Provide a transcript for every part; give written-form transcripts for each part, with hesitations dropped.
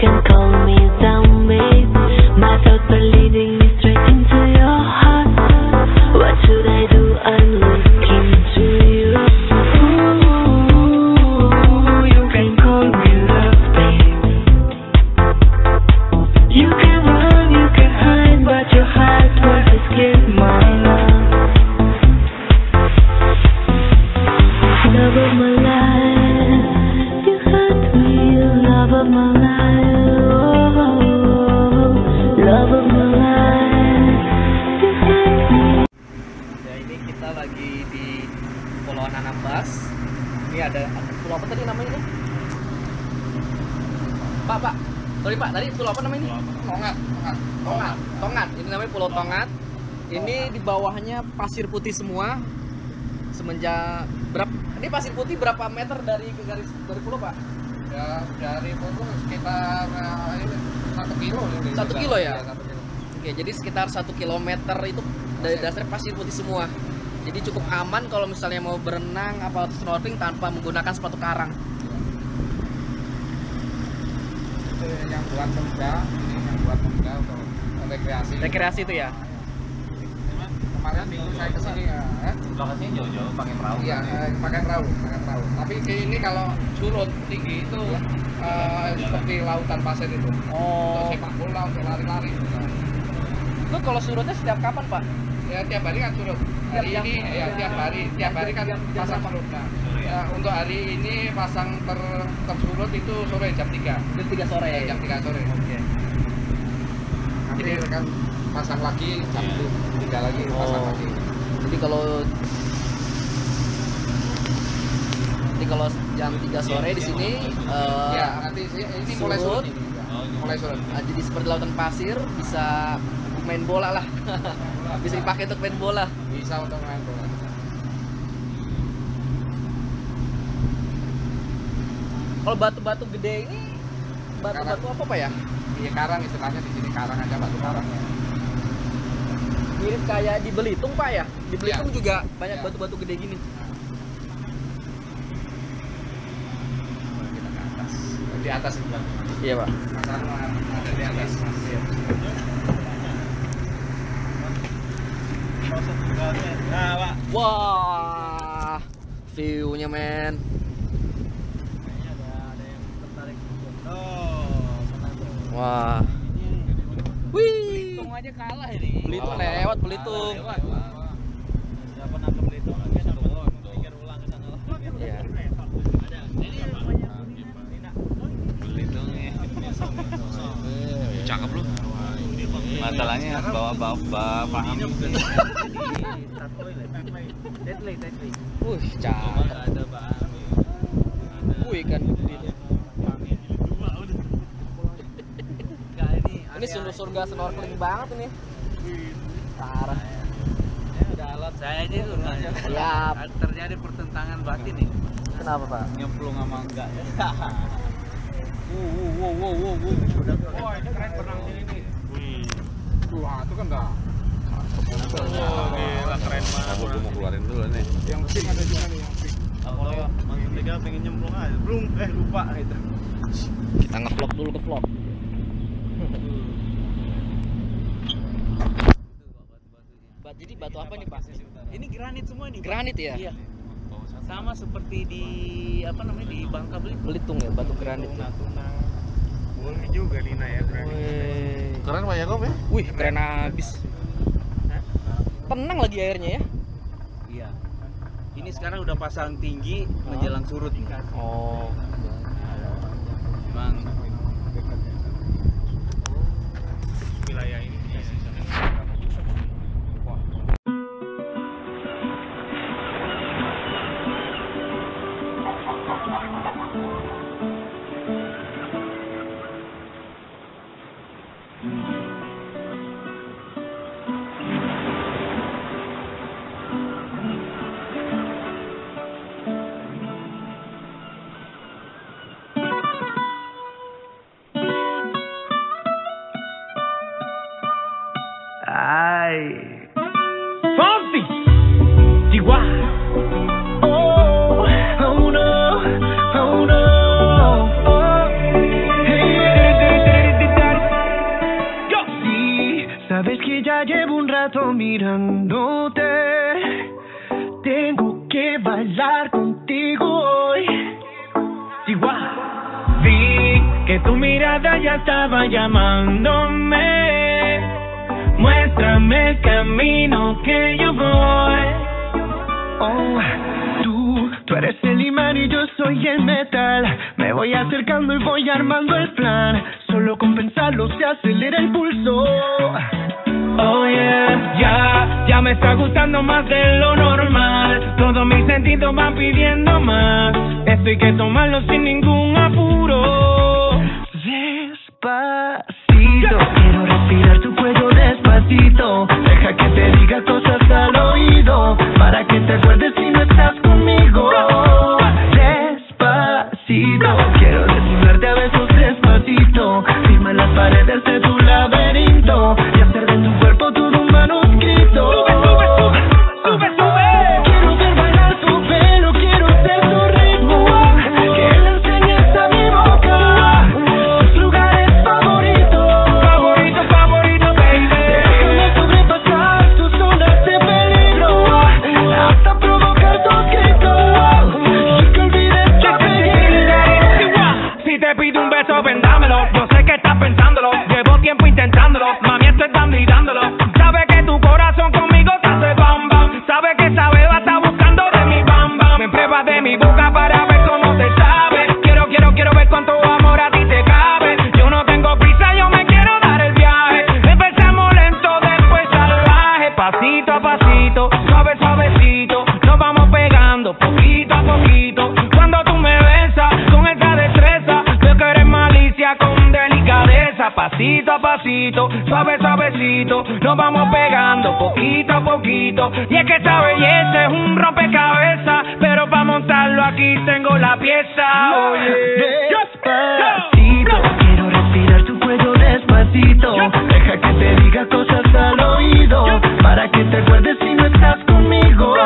can call me down, babe. My thoughts are leading me straight into your heart. What should I do? I'm looking to you. Ooh, you can call me love, babe. You can run, you can hide, but your heart won't escape my love. Love of my life, you hurt me, love of my life. Oh, love of my life, you hurt me. Ya, ini kita lagi di Kepulauan Anambas. Ini ada pulau apa tadi namanya ini? Pak. Sorry Pak, tadi pulau apa namanya ini? Nongkat. Ini namanya Pulau Nongkat. Ini di bawahnya pasir putih semua. Semenjak berapa? Ini pasir putih berapa meter dari garis dari pulau Pak? Ya dari pulau sekitar 1 kilo. 1 kilo ya? 1 kilo. Oke, jadi sekitar 1 kilometer itu dari dasarnya pasir putih semua. Jadi cukup aman kalau misalnya mau berenang atau snorkeling tanpa menggunakan sepatu karang. Itu yang buat pemuda, ini yang buat pemuda untuk rekreasi. Rekreasi itu ya? Kemarin minggu saya kesini ya. Lokasinya jauh-jauh pakai perahu. Iya, pakai perahu. Tapi ini kalau surut tinggi itu seperti lautan pasir itu. Untuk sepak bola, untuk lari-lari. Itu kalau surutnya setiap kapan Pak? Ya tiap hari kan surut. Hari ini ya tiap hari kan pasang surut. Nah, ya, untuk hari ini pasang tersurut itu sore jam 3. Jam 3 sore. Ya, jam 3 sore. Oke. Jadi kan pasang lagi jam 3 lagi pasang lagi. Jadi kalau jam 3 sore di sini ya nanti ini mulai surut ini. Mulai surut. Jadi seperti lautan pasir, bisa main bola lah. Bisa dipakai untuk main bola. Bisa untuk main bola. Kalau batu-batu gede ini batu-batu apa Pak ya? Iya karang istilahnya di sini karang aja batu karang. Mirip kayak di Belitung Pak ya? Di Belitung Ya. juga banyak Ya. batu-batu gede gini. Kita ke atas. Di atas itu. Iya Pak. Ada di atas. Iya. Nah, Pak. Wah, view-nya men. Kayaknya ada yang tertarik. Oh, sana tuh. Wah. Wih. Belitung aja kalah ini. Belitung lewat Belitung. Siapa nangkep Belitung lagi nangkep pikir ulang ke sana. Iya. Ada. Ini banyak Belitung ya. Cakep lu. Masalahnya bawa paham. Deadly. Cakep. Ada Pak. Wih kan gede. Ini surga snorkeling banget ini. Parah. Udah alat saya aja itu. Siap. Terjadi pertentangan batin nih. Kenapa Pak? Nyemplung sama enggak ya. Wow. Wah, ini keren berenang ini. Wah, itu kan dah. Gila keren banget. Aku mau keluarin dulu nih. Yang pink ada juga nih yang pink. Kalau Mas Tiga pengen nyemplung aja, belum lupa gitu. Kita nge-vlog dulu ke vlog. Jadi batu apa nih Pak? Ini granit semua nih. Pak. Granit ya? Iya. Sama seperti di apa namanya di Bangka Belitung ya, batu granit. Natuna. Boleh juga Lina ya granit. Wih. Keren Pak Yakob ya? Wih, keren abis. Tenang lagi airnya ya? Iya. Ini sekarang udah pasang tinggi menjelang surut. Oh. Memang wilayah ini Fonty, Jiwa. Oh, oh no, oh no. Oh, hey, rato mirándote. Tengo que bailar contigo hoy. Chihuahua. Vi que tu mirada ya estaba llamándome. Muéstrame el camino que yo voy. Oh, tú eres el imán y yo soy el metal. Me voy acercando y voy armando el plan. Solo con pensarlo se acelera el pulso. Oh yeah, ya me está gustando más de lo normal. Todos mis sentidos van pidiendo más. Esto hay que tomarlo sin ningún apuro. Despacito, quiero respirar tu cuello despacito. Deja que te diga cosas al oído, para que te acuerdes si no estás conmigo. Despacito, quiero desnudarte a besos despacito. Firma las paredes de tu laberinto y hacer de tu cuerpo todo un manuscrito. Sube, sube. Quiero ver bailar tu pelo, quiero ser tu ritmo. Que le enseñes a mi boca tus lugares favoritos. Favorito, baby. Déjame sobrepasar tus zonas de peligro hasta provocar tus gritos y que olvides tu apellido. Si te pido un beso, ven dámelo. Yo sé que estás pensándolo, llevo tiempo intentándolo. Mami, estoy dando y dándolo. Sabes que tu corazón conmigo te hace bam bam. Sabes que esa beba está buscando de mi bam bam. Me pruebas de mi boca para ver cómo te sabe. Quiero ver cuánto amor a ti te cabe. Yo no tengo prisa, yo me quiero dar el viaje. Empezamos lento, después salvaje. Pasito a pasito, suavecito, nos vamos pegando poquito a poquito. Cuando tú me besas con esa destreza, veo que eres malicia con delicadeza. Pasito a pasito, suavecito, nos vamos pegando poquito a poquito. Y es que esta belleza es un rompecabezas, pero para montarlo aquí tengo la pieza. Despacito, quiero respirar tu cuello despacito. Deja que te diga cosas al oído, para que te acuerdes si no estás conmigo.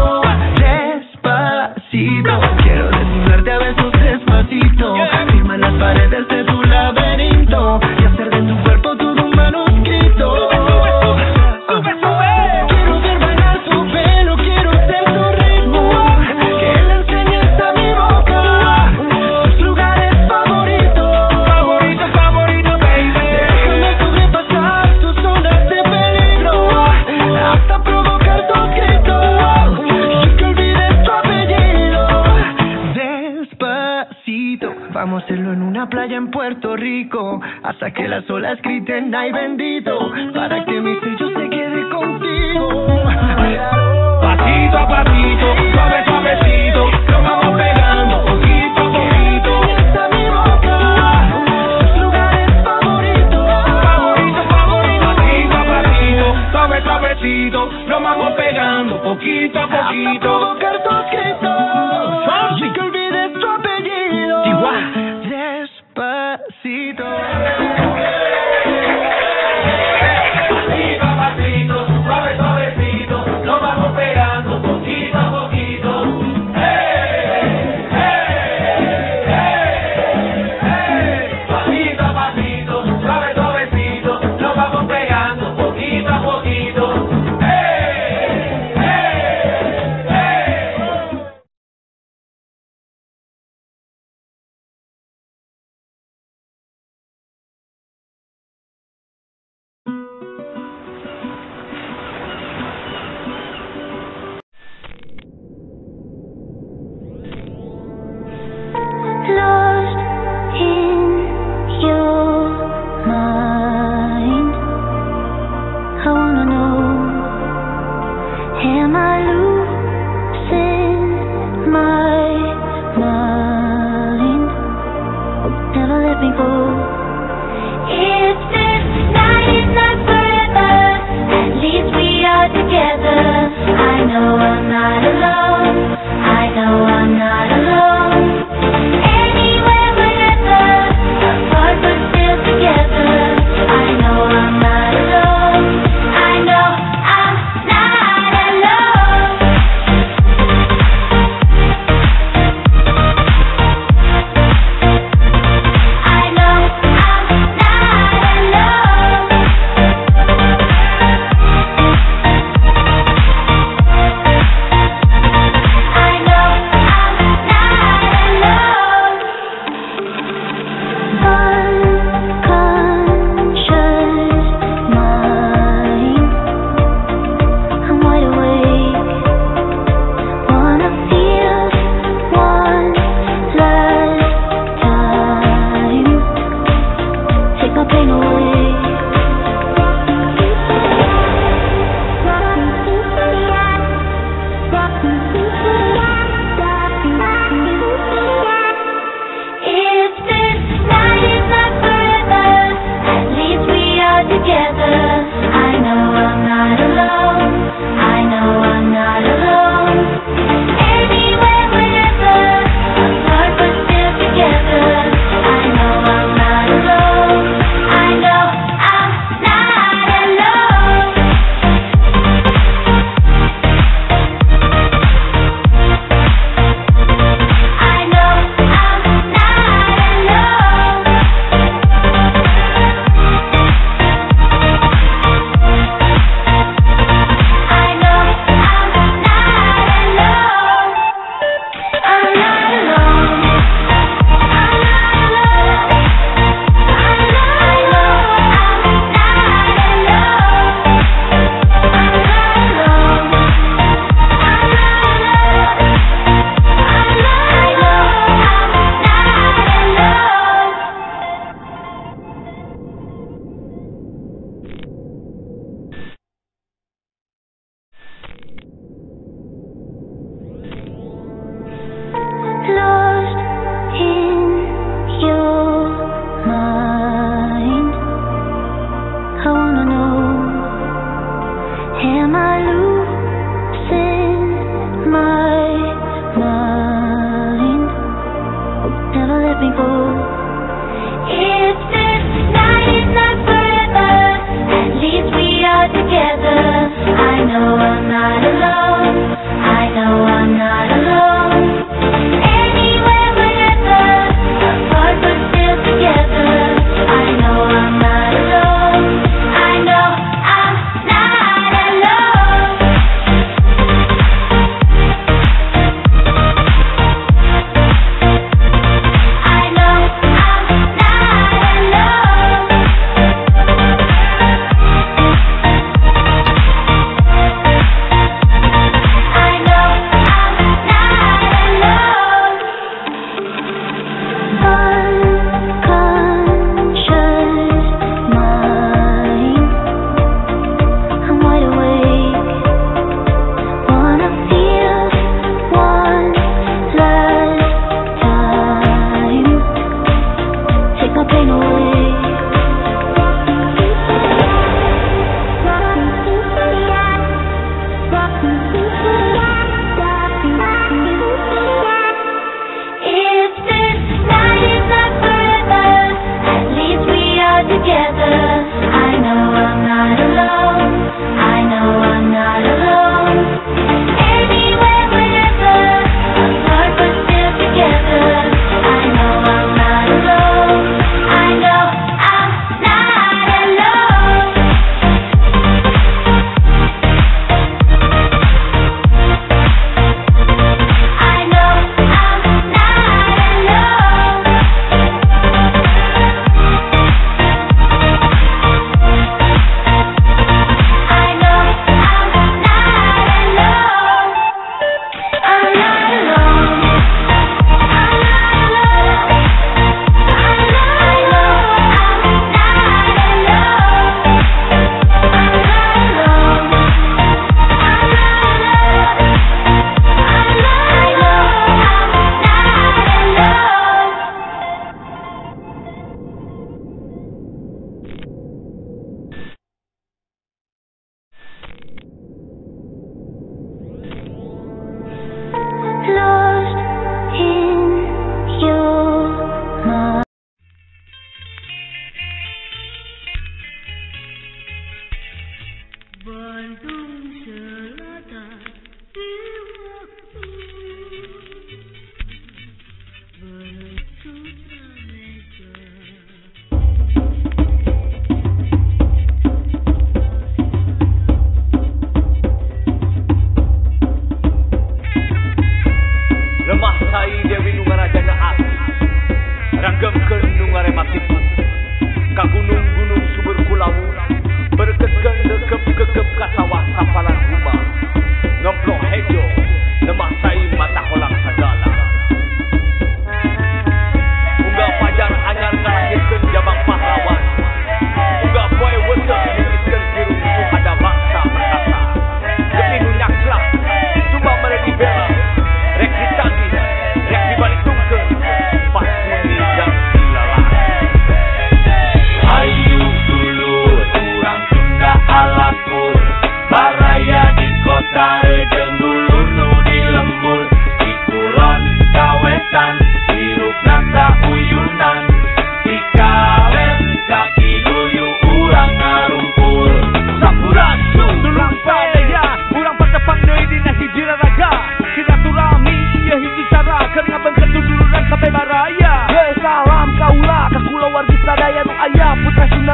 Despacito, quiero desnudarte a besos despacito. Firma las paredes de tu laberinto y hacer de tu cuerpo todo un manuscrito. Sube. Quiero ver bailar tu pelo, quiero ser tu ritmo. Que le enseñes a mi boca tus lugares favoritos. Favorito, baby. Déjame sobrepasar tus zonas de peligro hasta provocar tus gritos y que olvides tu apellido. Despacito, vamos a hacerlo en una playa en Puerto Rico, hasta que las olas griten ay bendito, para que mi sello se quede contigo. Pasito a pasito, suavecito, lo vamos pegando poquito a poquito. Hasta mi boca tus lugares favoritos. Favorito, pasito a pasito, suavecito, lo vamos pegando poquito a poquito. Hasta provocar tus gritos y que olvides tu apellido. Despacito. Pasito, suavecito, lo vamos pegando poquito a poquito. Pasito a pasito, suavecito, lo vamos pegando poquito a poquito.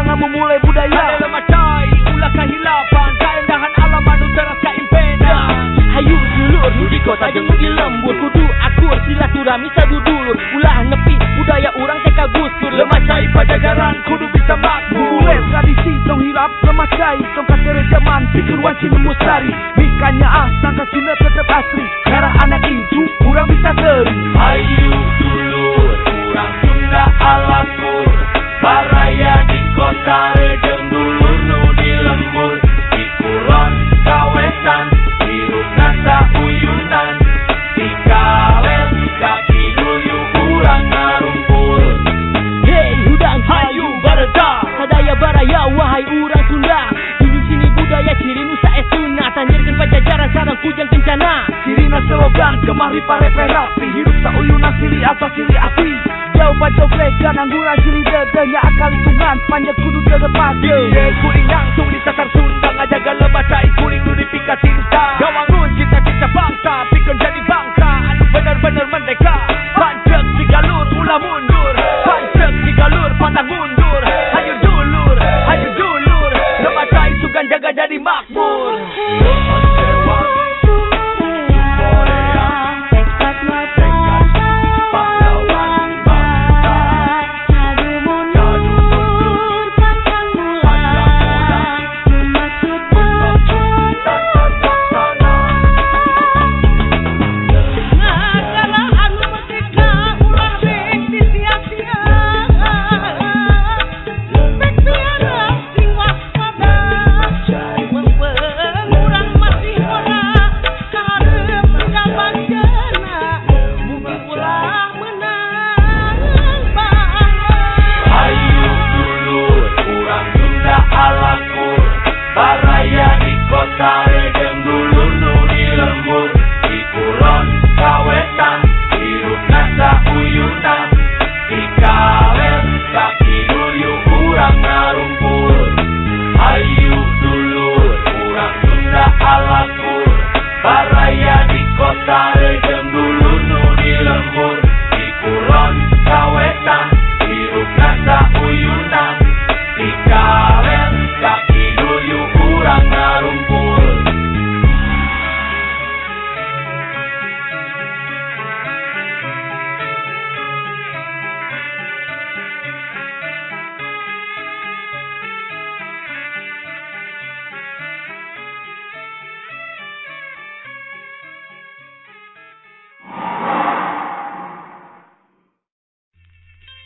Jangan memulai budaya Lemacai, ulah kehilapan keindahan alam anu terasa impena. Hayu dulur, nu di kota jeung nu di lembur kudu akur silaturahmi sadudulur. Ulah nepi budaya urang teh kagusur. Lemacai pajajaran kudu bisa makmur. Mulai tradisi tong hirap lemacai, tong kasere zaman pikir wanci memusari. Mikanya sangka cina tetep asri. Karena anak itu urang bisa teri. Hayu dulur, urang Sunda alakur. Baraya di kota rejeng dulur nu di lembur. Di kulon kawetan, hirup nasa uyunan. Di kalel kaki duyu urang ngarumpul. Hey hudang Hayu bareda, sadaya baraya wahai urang Sunda. Dulu sini budaya ciri nusa esuna. Tanjirkeun pajajaran sareng kujang kencana. sirina slogan kemari parepe rapi. Hirup sauyunan silih asa silih api. Jauh pacoklek kan angguran silih dedenya akal hitungan panjang kudu terlepake. Ye kuring langsung disasar Sunda. Ngajaga lemacai kuring nu dipika cinta. Gawangun cita-cita bangsa, pikir jadi bangsa anu bener-bener merdeka. Pancek si galur ulah mundur, pancek si galur pantang mundur. Hayu dulur, lemacai sugan jaga jadi makmur.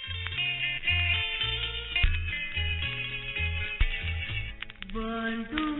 Bantu